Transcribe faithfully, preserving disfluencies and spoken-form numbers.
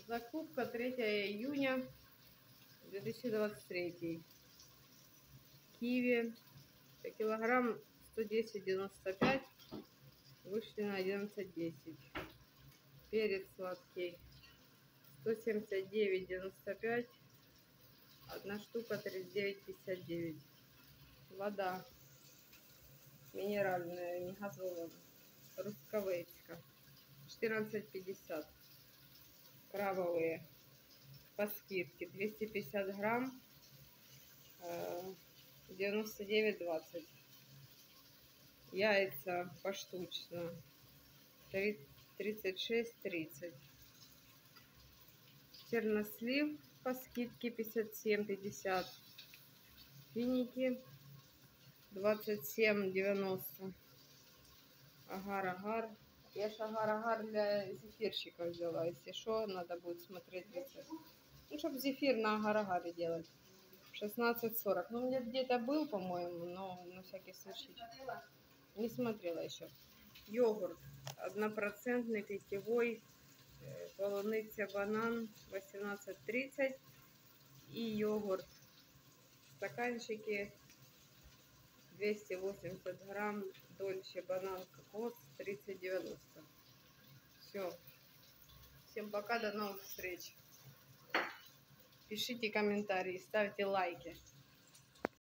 Закупка третьего июня две тысячи двадцать третий. Киви килограмм сто десять девяносто пять, вышли на одиннадцать десять. Перец сладкий сто семьдесят девять девяносто пять, одна штука тридцать девять пятьдесят девять. Вода минеральная, не газовая, руссковецкая, четырнадцать пятьдесят. Крабовые по скидке двести пятьдесят грамм, девяносто девять двадцать. Яйца поштучно тридцать шесть тридцать. Чернослив по скидке пятьдесят семь пятьдесят. Финики двадцать семь девяносто. Агар-агар. Я ж агар-агар для зефирщиков взяла. Если что, надо будет смотреть рецепт. Ну, чтобы зефир на агар-агаре делать. шестнадцать сорок. Ну, у меня где-то был, по-моему, но на всякий случай. Не смотрела еще. Йогурт однопроцентный питьевой, полуниця банан восемнадцать тридцать. И йогурт в стаканчике двести восемьдесят грамм, дольче банан кокос тридцать девяносто. Все. Всем пока, до новых встреч. Пишите комментарии, ставьте лайки.